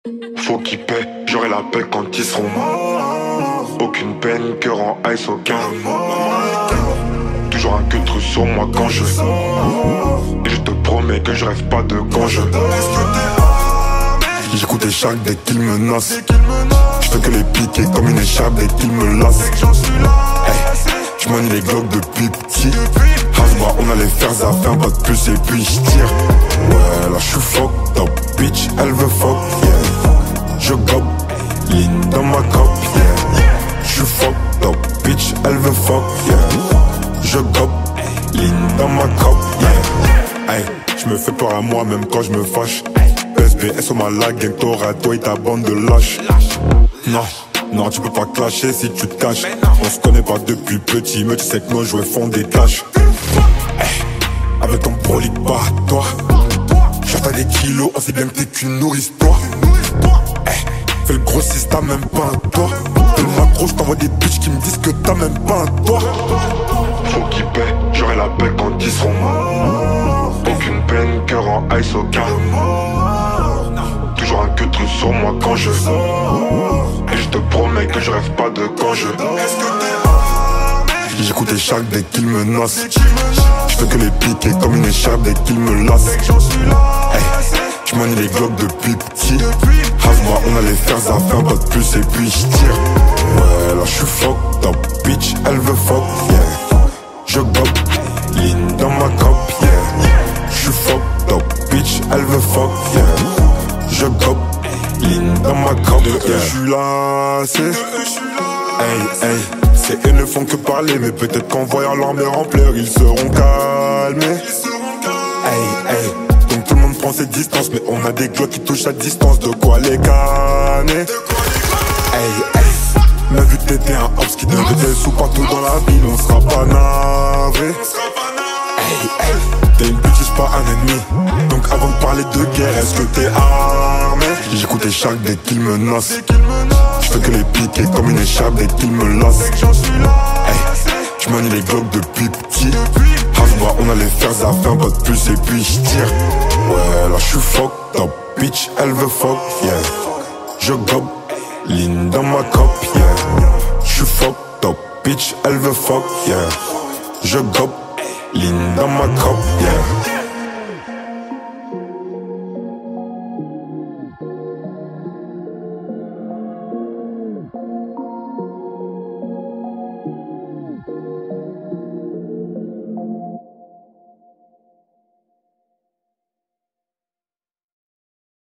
Faut qu'ils paient, j'aurai la paix quand ils seront morts. Aucune peine, cœur en ice, aucun remords. Toujours un queutru sur moi quand je sors. Et je te promets que je rêve pas de quand je J'écoute les chaque dès qu'ils menacent. Je fais que les piquer comme une écharpe dès qu'ils me lassent. Hey, je manie les glocks depuis petit. Hasba, on a les fers à faire, pas de plus et puis je tire. Ouais, là je suis fucked up, bitch, elle veut fuck, yeah. Je gobe, ligne dans ma cop, yeah. Je suis fucked up, bitch, elle veut fuck, yeah. Je gobe, ligne dans ma cop, yeah. Hey, je me fais peur à moi même quand je me fâche. PSBS au Malaga, gang t'auras toi et ta bande de lâches. Non, non, tu peux pas clasher si tu te caches. On se connaît pas depuis petit, mais tu sais que nos jouets font des tâches. Hey, avec ton brolique pas à toi. J'attends des kilos, on sait bien que t'es qu'une nourrice toi. Hey, fais le grossiste, t'as même pas un toit. Fais le macro, j't'envoie des bitches qui me disent que t'as même pas un toit. Faut qu'ils paient, j'aurai la paix quand ils seront morts. Aucune peine, cœur en ice, aucun remords. Toujours un queutru sur moi quand je sors. Et je te promets que je rêve pas de quand je J'écoute les chaque dès qu'ils menacent. Je fais que les piquer comme une écharpe dès qu'ils me lassent. Hey, je manie les glocks depuis petit. Hasba, on a les fers à faire, pas de plus et puis je tire. Ouais, là je suis fucked up, bitch, elle veut fuck, yeah. Je gobe, ligne dans ma cop, yeah. Je suis fucked up, bitch, elle veut fuck, yeah. Je gobe, ligne dans ma cop, yeah. Je suis lassé. Hey, hey, ces haines ne font que parler, mais peut-être qu'en voyant l'armure en pleurs, ils seront calmés. Hey, hey, donc tout le monde prend ses distances, mais on a des glocks qui touchent à distance, de quoi les canner. Hey, hey, mais vu que t'étais un hops qui donne des sous partout dans la ville, on sera pas navré. Hey, hey, t'es une bitch, pas un ennemi. Donc avant de parler de guerre, est-ce que t'es armé? J'écoute les chaque dès qu'ils menacent. Je fais que les piquer comme une écharpe dès qu'ils me lassent. Hey, je manie les glocks depuis petit. Hasba, on a les fers à faire, pas de plus et puis je tire. Ouais, là je suis fucked up, bitch, elle veut fuck, yeah. Je gobe, ligne dans ma cop, yeah. Je suis fucked up, bitch, elle veut fuck, yeah. Je gobe, ligne dans ma cop, yeah.